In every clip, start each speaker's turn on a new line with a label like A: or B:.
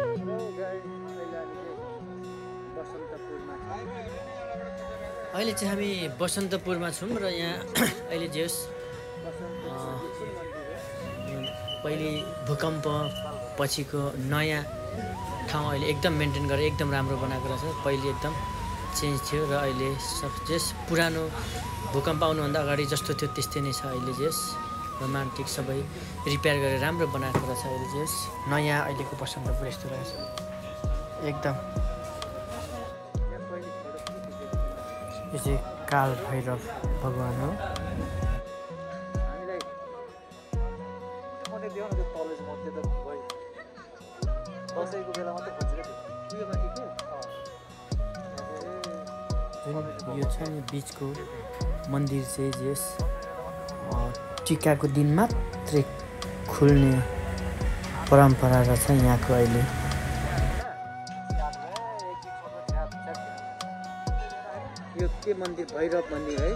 A: अहिले चाहिँ हामी बसन्तपुरमा छौँ र यहाँ अहिले जेस पहिले भूकम्प पछिको नयाँ ठाउँ अहिले एकदम मेन्टेन गरेर एकदम राम्रो बनाएको रहेछ। पहिले एकदम चेन्ज थियो र अहिले सब जेस पुरानो भूकम्प आउनुभन्दा अगाडि जस्तो थियो त्यस्तै नै छ अहिले जेस। रोमान्टिक सबै रिपेयर गरेर राम्रो बनाएको रहेछ अहिले जेस। नयाँ अहिलेको बसन्तपुर यस्तो रहेछ एकदम। यो चाहिँ काल भैरव भगवान हो। यो छ नि बिचको मन्दिर चाहिँ जेस टिकाको दिन मात्रै खुल्ने परम्परा रहेछ यहाँको अहिले। यो के मन्दिर भैरव मन्दिर है।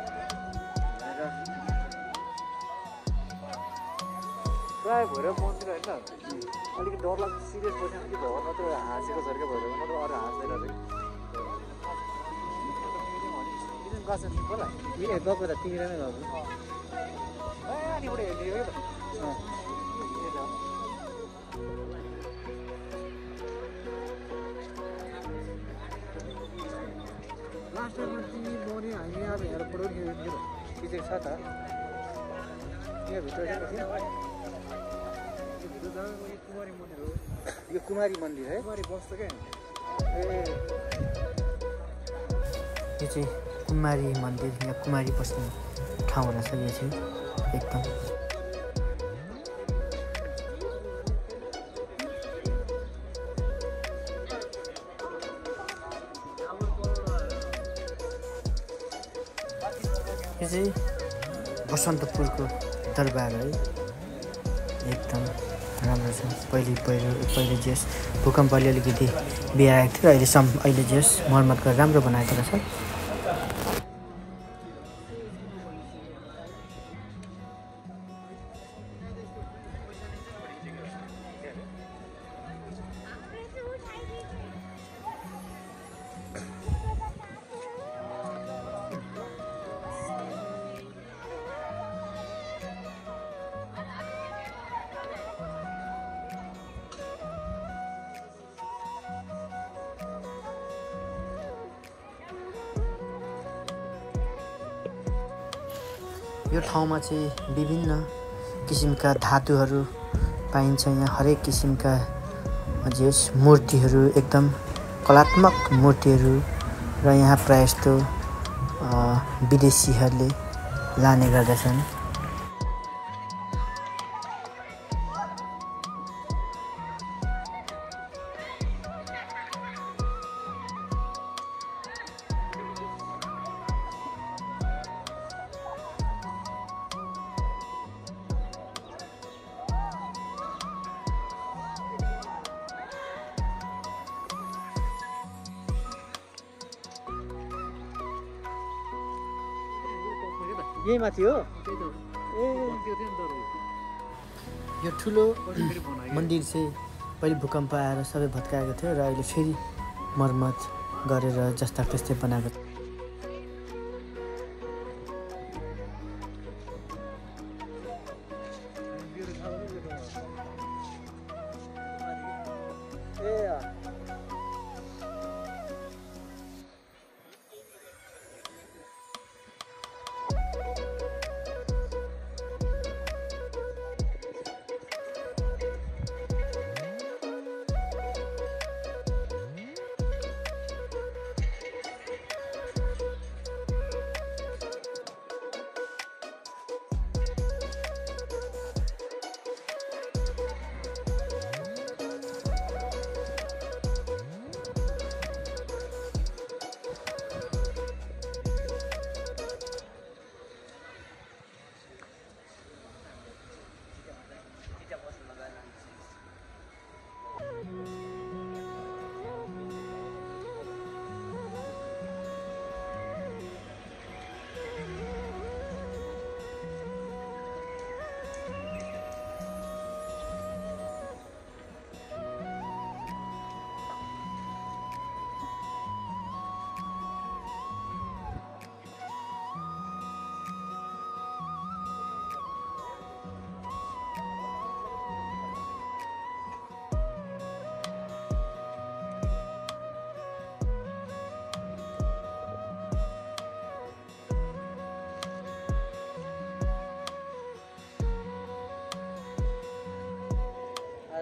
B: प्राय भैरव मन्दिर होइन अलिकति डर लाग्छ। सिरियस बस्यो कि भगवान् मात्र हाँसेको छ क्या भैरव मात्र अरू हाँस्दैन अरे गएको
A: त तिमीले नै गएको
B: यहाँनिरबाट हेर्ने हो त। लास्ट टाइममा तिमी मौनी हामी अब हेर पढाउने के चाहिँ छ त यहाँभित्र कुमारी मन्दिर हो।
A: यो कुमारी मन्दिर है।
B: कुमारी बस्छ क्या
A: यो चाहिँ कुमारी मन्दिर यहाँ कुमारी बस्ने ठाउँ रहेछ यो चाहिँ एकदम। यो चाहिँ बसन्तपुरको दरबार है एकदम राम्रो छ। पहिले जेस भूकम्प अलिकति बिहाएको थियो अहिले जेस मर्मत गरेर राम्रो बनाएको रहेछ। यो ठाउँमा चाहिँ विभिन्न किसिमका धातुहरू पाइन्छ। यहाँ हरेक किसिमका जेस मूर्तिहरू एकदम कलात्मक मूर्तिहरू र यहाँ प्रायः जस्तो विदेशीहरूले लाने गर्दछन्। यही माथि हो। यो ठुलो मन्दिर चाहिँ पहिले भूकम्प आएर सबै भत्काएको थियो र अहिले फेरि मर्मत गरेर जस्ता त्यस्तै बनाएको थियो।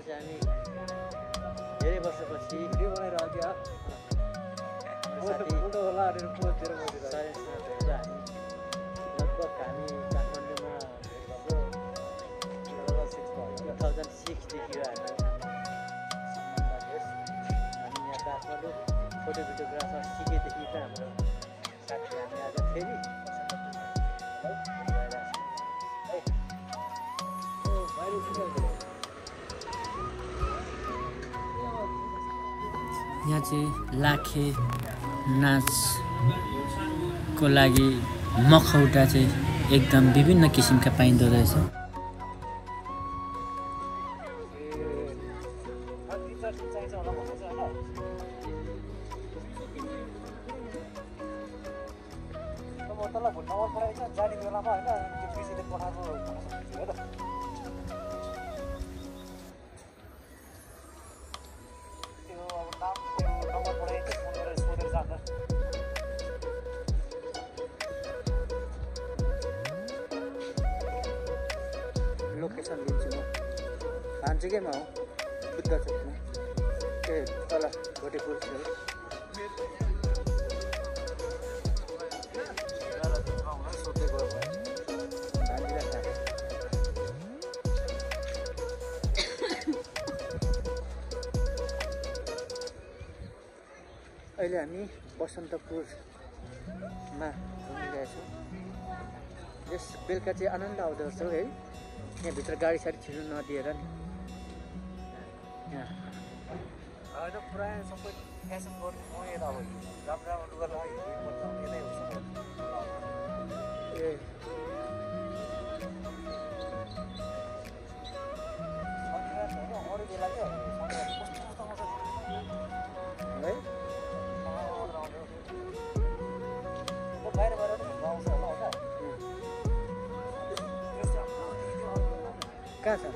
A: चाहिँ हामी धेरै वर्षपछि
B: भिडियो बनाएर अघि फोटो होला भनेर पोजतिर बसेर
A: हामी लगभग हामी काठमाडौँमा भएको 2006देखि हामी हामी यहाँ काठमाडौँ फोटो भिडियोग्राफर सिकेदेखि त हाम्रो साथी हामी आज फेरि यहाँ चाहिँ लाखे नाचको लागि मखौटा चाहिँ एकदम विभिन्न किसिमका पाइँदो रहेछ।
B: जाने बेलामा होइन त्यो पिसीले पठाएको त्यो अब नाम नम्बर पठाइन्छ फोन गरेर सोधेर जान्छ।
A: लोकेसन दिन्छु म भान्चुकैमा हो बुद्ध चोकमा ए तल भोटेपुर छेउ अहिले हामी बसन्तपुरमा घुमिरहेछौँ। यस बेलुका चाहिँ आनन्द आउँदो रहेछ है यहाँभित्र गाडी साडी छिर्नु नदिएर नि।
B: होइन प्रायः सबै फेसन गर्नु म यता अब राम्रो राम्रो लुगा लगाइ यतै हो सबै।
A: ए
B: अरू बेला क्या कस्तो आउँछ
A: है
B: बाहिर बाहिर आउँछ होला होइन
A: कहाँ छ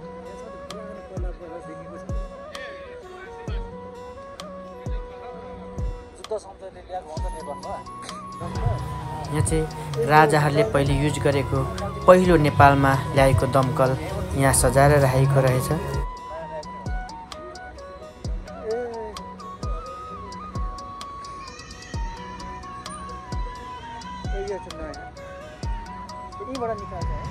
B: जुत्ता सम्झने ल्याएको हुन्छ नेपालमा।
A: यहाँ चाहिँ राजाहरूले पहिले युज गरेको पहिलो नेपालमा ल्याएको दमकल यहाँ सजाएर राखेको रहेछ। यहीँबाट निकाल्छ है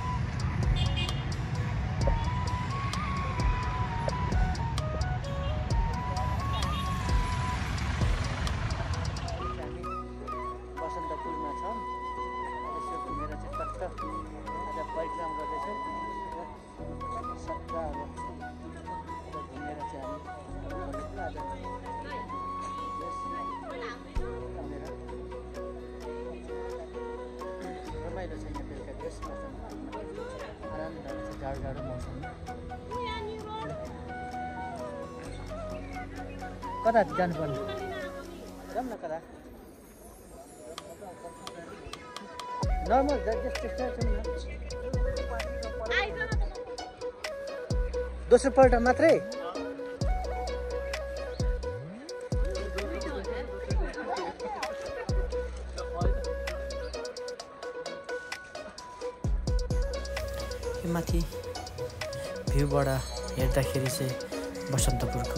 A: बसन्तपुरमा छौँ। यसो घुमेर चाहिँ टक्क आज परिक्रमा गर्दैछौँ। सत्राहरू घुमेर चाहिँ हामी आज रमाइलो छ यहाँ बेलुका त्यसमा आनन्द छ जाडो जाडो मौसममा। कता जानुपर्ने जाऊँ न कता नर्मल त्यस्तै छौँ न दोस्रो पल्ट मात्रै माथि भ्यूबाट हेर्दाखेरि चाहिँ बसन्तपुरको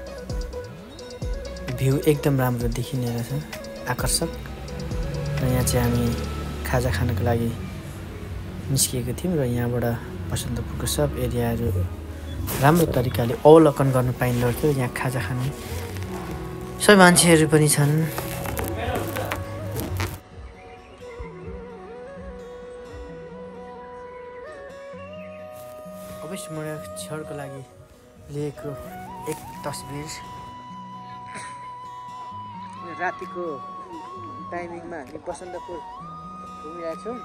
A: भ्यू एकदम राम्रो देखिने रहेछ आकर्षक। र यहाँ चाहिँ हामी खाजा खानको लागि निस्किएको थियौँ र यहाँबाट बसन्तपुरको सब एरियाहरू राम्रो तरिकाले अवलोकन गर्न पाइँदो थियो। यहाँ खाजा खाने सबै मान्छेहरू पनि छन्। अविस्मरणीय क्षणको लागि लिएको एक तस्बिर। रातिको टाइमिङमा हामी बसन्तपुर घुमिरहेको छौँ।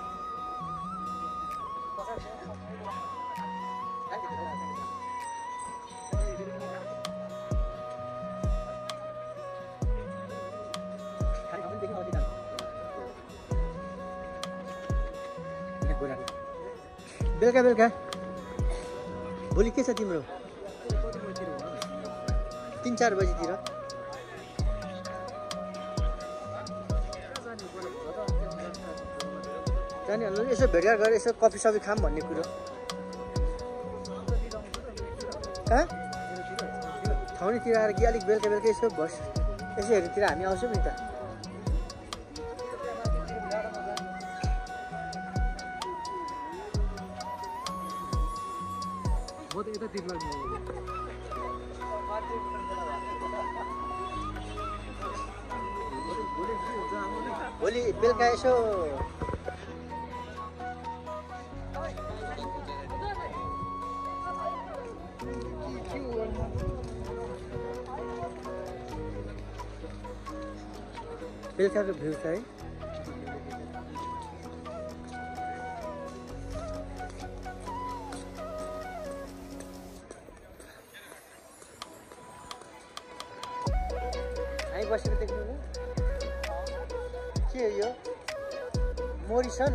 A: बेलुका बेलुका भोलि के छ तिम्रो 3-4 बजीतिर जाने होला। यसो भेटघाट गरेर यसो कफी सफी खाऊँ भन्ने कुरो
C: कहाँ ठाउँतिर आएर कि अलिक बेलुका बेलुका यसो बस यसो हेर्नुतिर हामी आउँछौँ नि त भोलि बेलुका यसो बेलुकाको भ्यू छ है हामी बसेर देख्नु न के हो यो मोरिसन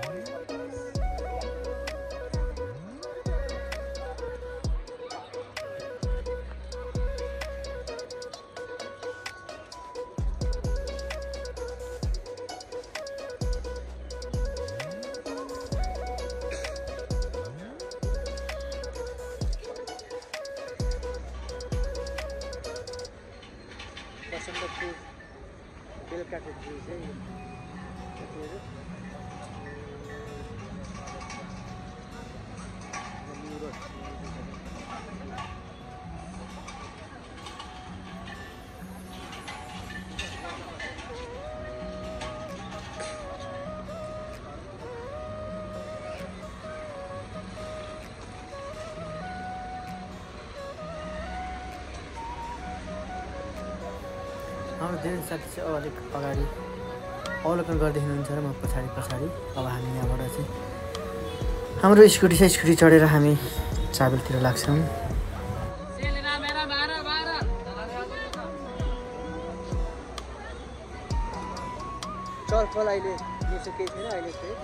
C: बसन्तपुर बेलुकाको भ्यू चाहिँ
A: हाम्रो धेरै साथी चाहिँ अलिक अगाडि अवलोकन गर्दै हुनुहुन्छ र म पछाडि अब हामी यहाँबाट चाहिँ हाम्रो स्कुटी चढेर हामी चाबेलतिर लाग्छौँ
C: चलफल अहिले दिउँसो केही छैन अहिले चाहिँ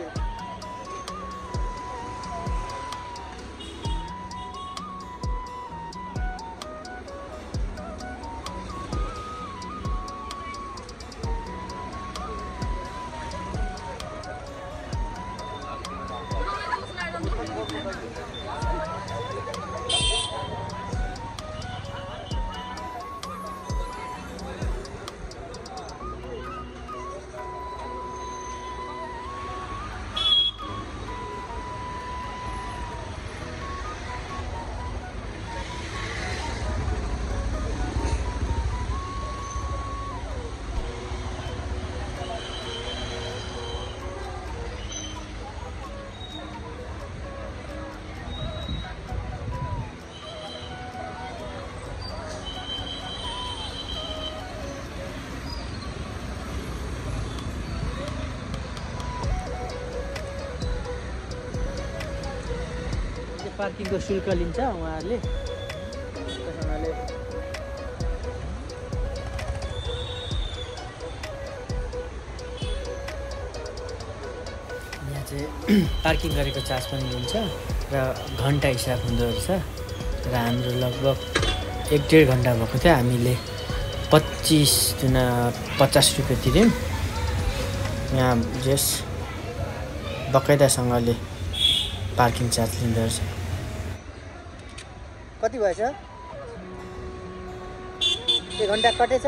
A: पार्किङको शुल्क लिन्छ उहाँहरूले
C: त्यसैले
A: यहाँ चाहिँ पार्किङ गरेको चार्ज पनि लिन्छ र घन्टा हिसाब हुँदो रहेछ र हाम्रो लगभग 1-1.5 घन्टा भएको थियो हामीले 50 रुपियाँ तिर्यौँ यहाँ जस बकाइदासँगले पार्किङ चार्ज लिँदो रहेछ
C: कति भएछ 1 घन्टा कटेछ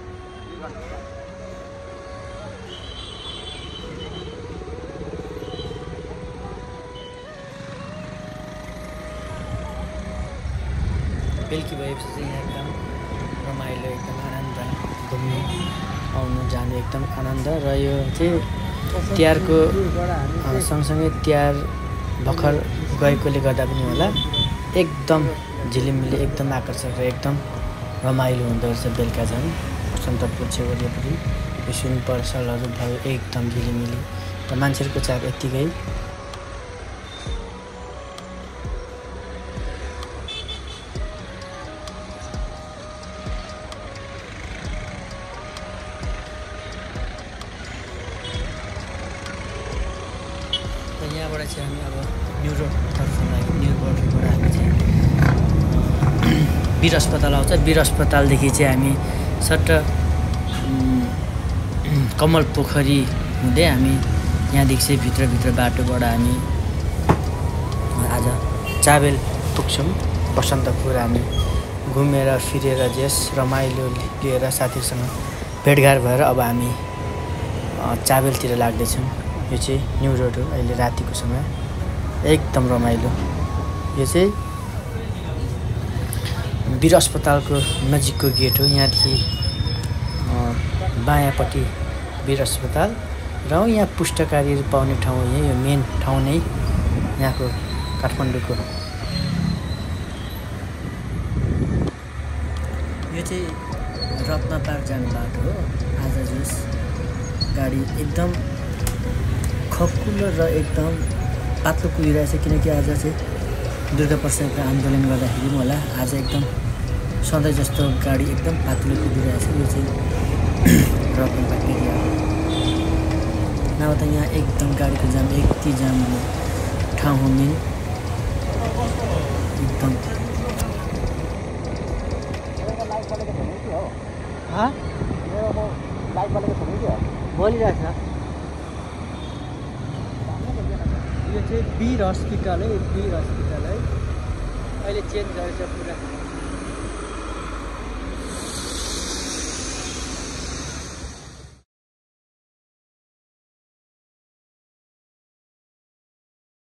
A: बेलुकी भएपछि चाहिँ यहाँ एकदम रमाइलो एकदम आनन्द घुम्नु आउनु जानु एकदम आनन्द र यो चाहिँ तिहारको सँगसँगै तिहार भर्खर गएकोले गर्दा पनि होला एकदम झिलिमिली एकदम आकर्षक र एकदम रमाइलो हुँदो रहेछ बेलुका झन् बसन्तपुर छेउवरिपरि यो सुन पसलहरू भयो एकदम झिलिमिली र मान्छेहरूको चाप यत्तिकै यहाँबाट चाहिँ हामी अब न्यु रोडतर्फ लाग्यो न्यु रोडबाट हामी चाहिँ वीर अस्पताल आउँछ वीर अस्पतालदेखि चाहिँ हामी सट्ट कमल पोखरी हुँदै हामी यहाँदेखि चाहिँ भित्रभित्र बाटोबाट हामी आज चाबेल पुग्छौँ बसन्तपुर हामी घुमेर फिरेर जस रमाइलो लिएर साथीहरूसँग भेटघाट भएर अब हामी चाबेलतिर लाग्दैछौँ। यो चाहिँ न्यु रोड हो। अहिले रातिको समय एकदम रमाइलो। यो चाहिँ वीर अस्पतालको नजिकको गेट हो। यहाँदेखि बायाँपट्टि वीर अस्पताल र यहाँ पुस्तकालयहरू पाउने ठाउँ हो। यो मेन ठाउँ नै यहाँको काठमाडौँको। यो चाहिँ रत्न पार्क जाने बाटो हो। आज जस गाडी एकदम खकुलो र एकदम पातलो कुदिरहेछ, किनकि आज चाहिँ दुर्गा प्रसादको आन्दोलन गर्दाखेरि होला आज एकदम सधैँ जस्तो गाडी एकदम पातलो कुदिरहेछ। यो चाहिँ रत्न पार्क एरिया हो। नभए त यहाँ एकदम गाडीको जाम यति जाम हुने ठाउँ हो मेन एकदम। बोलिरहेछ। यो चाहिँ वीर हस्पिटल है। वीर हस्पिटल है। अहिले चेन्ज गरेछ पुरा।